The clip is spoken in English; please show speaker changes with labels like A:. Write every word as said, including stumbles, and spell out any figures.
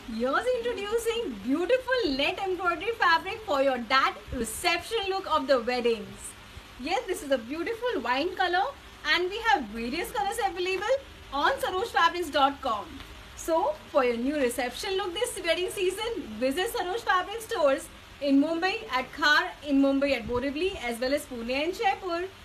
A: Here's introducing beautiful net embroidery fabric for your that reception look of the weddings. Yes, this is a beautiful wine color and we have various colors available on saroj fabrics dot com. So, for your new reception look this wedding season, visit Saroj Fabric stores in Mumbai at Khar, in Mumbai at Borivali, as well as Pune and Jaipur.